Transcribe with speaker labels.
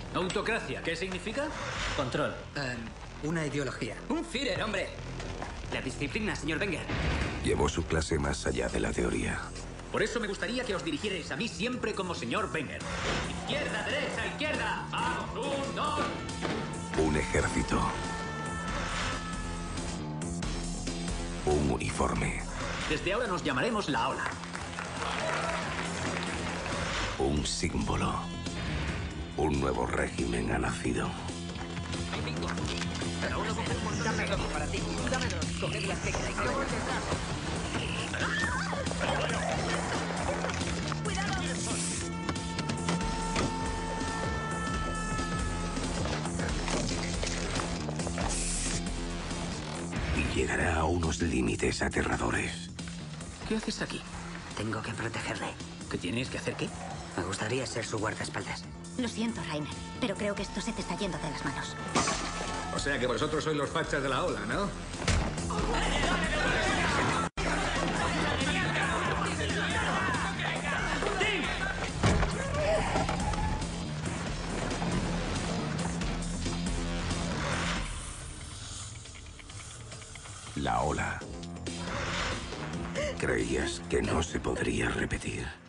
Speaker 1: Autocracia, ¿qué significa?
Speaker 2: Control.
Speaker 3: Una ideología.
Speaker 2: Un Führer, hombre. La disciplina, señor Wenger.
Speaker 4: Llevó su clase más allá de la teoría.
Speaker 1: Por eso me gustaría que os dirigierais a mí siempre como señor Wenger. Izquierda, derecha, izquierda. Vamos, 1, 2.
Speaker 4: Un ejército. Un uniforme.
Speaker 1: Desde ahora nos llamaremos la Ola.
Speaker 4: Un símbolo. Un nuevo régimen ha nacido.
Speaker 2: Cada uno coge un montón de ropa para ti. Tú dame dos. Coged las que queráis. Yo voy detrás.
Speaker 4: Y llegará a unos límites aterradores.
Speaker 1: ¿Qué haces aquí?
Speaker 2: Tengo que protegerle.
Speaker 1: ¿Que tienes que hacer qué?
Speaker 2: Me gustaría ser su guardaespaldas.
Speaker 5: Lo siento, Rainer, pero creo que esto se te está yendo de las manos.
Speaker 6: O sea que vosotros sois los fachas de la Ola, ¿no?
Speaker 4: La Ola. ¿Creías que no se podría repetir?